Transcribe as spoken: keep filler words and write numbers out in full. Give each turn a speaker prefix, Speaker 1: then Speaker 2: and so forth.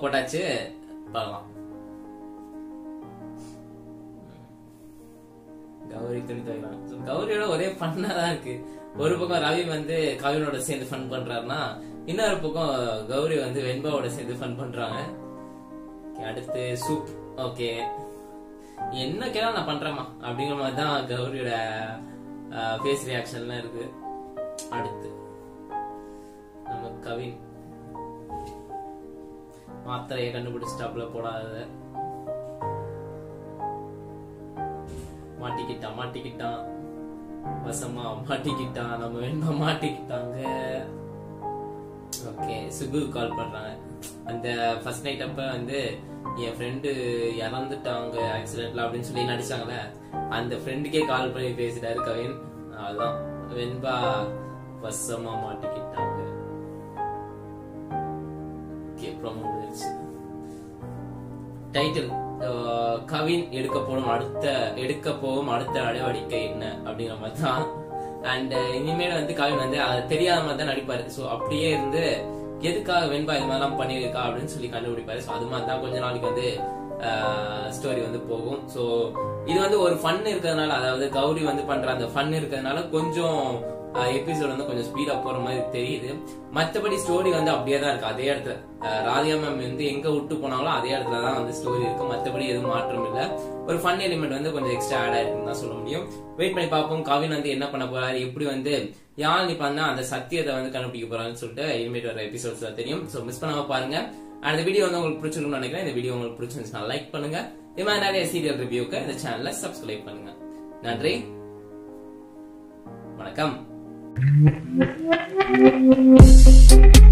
Speaker 1: போட்டாச்சு, பார்க்கலாம். கௌரி துணி துவைக்கலாம். கௌரியோட ஒரே ஃபன்னா தான் இருக்கு. ஒரு பக்கம் ரவி வந்து கவினோட சேர்ந்து ஃபன் பண்றாருன்னா, இன்னொரு பக்கம் கௌரி வந்து வெண்பாவோட சேர்ந்து ஃபன் பண்றாங்க. அடுத்து சூப். ஓகே, என்ன கேட்டா நான் பண்றேமா அப்படிங்கிற மாதிரி தான் கௌரியோட ஃபேஸ் ரியாக்ஷன்லாம் இருக்கு. அடுத்து நம்ம கவின் மாத்திரையை கண்டுபிடிச்சு ஸ்டாப்ல போடாத, மாட்டிக்கிட்டான் மாட்டிக்கிட்டான் வசமா மாட்டிக்கிட்டான், நம்ம வெண்பா மாட்டிக்கிட்டாங்க. ஓகே, சுகு கால் பண்றாங்க. அந்த ஃபர்ஸ்ட் நைட் அப்ப வந்து என் ஃப்ரெண்டு இறந்துட்டாங்க ஆக்சிடென்ட்ல அப்படின்னு சொல்லி நடிச்சாங்கல்ல, அந்த ஃப்ரெண்டுக்கே கால் பண்ணி பேசிட்டாரு கவின். அதான் வெண்பா வசமா மாட்டிக்கிட்டாங்க. டைட்டில் கவின் எடுக்க போகும் அடுத்த எடுக்க போகும் அடுத்த நடவடிக்கை என்ன அப்படிங்கிற மாதிரி தான். அண்ட் இனிமேல் வந்து கவின் வந்து அது தெரியாத மாதிரி தான் நடிப்பாரு. ஸோ அப்படியே இருந்து எதுக்காக வெண்பா இது மாதிரிலாம் பண்ணியிருக்கா அப்படின்னு சொல்லி கண்டுபிடிப்பாரு. ஸோ அது மாதிரி தான் கொஞ்ச நாளைக்கு வந்து ஸ்டோரி வந்து போகும். ஸோ இது வந்து ஒரு ஃபன் இருக்கிறதுனால, அதாவது கௌரி வந்து பண்ற அந்த ஃபன் இருக்கிறதுனால கொஞ்சம் எபிசோட் வந்து கொஞ்சம் ஸ்பீடா போற மாதிரி தெரியுது. மற்றபடி ஸ்டோரி வந்து அப்படியே தான் இருக்கு, அதே இடத்துல. ராதிகா மேம் வந்து எங்க விட்டு போனாங்களோ அதே இடத்துல தான் வந்து ஸ்டோரி இருக்கு. மற்றபடி எதுவும் மாற்றம் இல்லை. ஒரு ஃபன் எலிமெண்ட் வந்து கொஞ்சம் எக்ஸ்ட்ரா ஆட் ஆயிருக்குன்னு தான் சொல்ல முடியும். வெயிட் பண்ணி பார்ப்போம் கவின் வந்து என்ன பண்ண போறாரு, எப்படி வந்து யாழ்னி பண்ணா அந்த சத்தியத்தை வந்து கண்டுபிடிக்க போறாங்கன்னு சொல்லிட்டு இனிமேட் வர எபிசோட்ஸ் தான் தெரியும். ஸோ மிஸ் பண்ணாம பாருங்க. அந்த வீடியோ வந்து உங்களுக்கு பிடிச்சிருக்கும்னு நினைக்கிறேன். இந்த வீடியோ உங்களுக்கு பிடிச்சிருந்துச்சுன்னா லைக் பண்ணுங்க. இது மாதிரி நிறைய சீரியல் ரிவ்யூக்கு இந்த சேனலை சப்ஸ்கிரைப் பண்ணுங்க. நன்றி, வணக்கம்.